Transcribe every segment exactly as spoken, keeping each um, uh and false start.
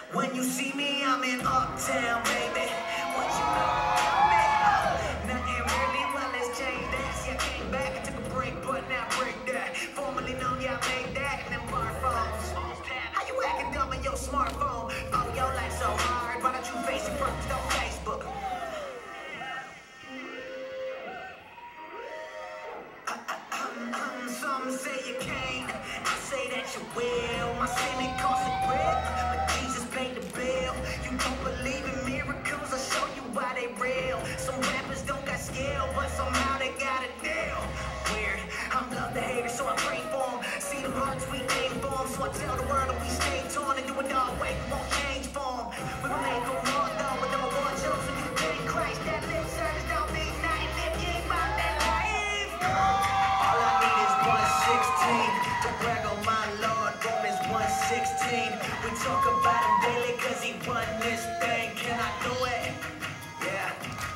When you see me, I'm in Uptown, baby. What you know about me? Oh, nothing really, well, it's changed that. See, I came back, I took a break, but now break that. Formerly known, yeah, I made that. And them bar phones. How you acting dumb on your smartphone? Oh, your life so hard. Why don't you face it first on Facebook? Some say you can't, I say that you will. My sin it costs a grip, but Jesus paid the bill. You don't believe in miracles, I'll show you why they real. Some rappers don't got skill, but somehow they got a deal. Weird, I'm love the haters, so I pray for them. See the hearts we aim for them, so I tell the world that we stay torn and do it all way, we won't change for them. We gon' make them more though, but them a war chosen, you pay Christ. That lip service don't mean nothing if you ain't about that life. All I need is one sixteen to brag on my Lord. Romans one sixteen. We talk about him daily cause he won this thing. Can I do it? Yeah.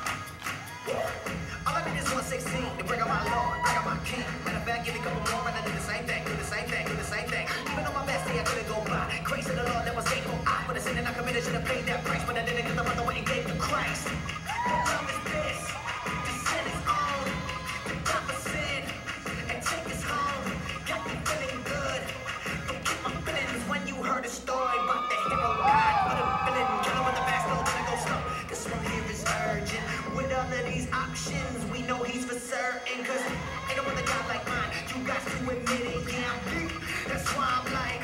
All I need is one sixteen to brag on my Lord, brag on my King. Matter of fact, give me a couple more and I do the same thing, do the same thing, do the same thing. Even on my best day I couldn't go by. Grace of the Lord that was able. I for the sin that I committed should have paid that price, but I didn't get the mother way and gave to Christ. What love is this? To sin is on. To die for sin and take us home. Got me feeling good. Don't keep my feelings when you heard a story about the hero ride. Put a villain, kill him with the fast low, then I go slow. This one here is urgent. With all of these options, we know he's for certain. Cause ain't no other God like mine. You got to admit it, yeah, I'm deep. That's why I'm like,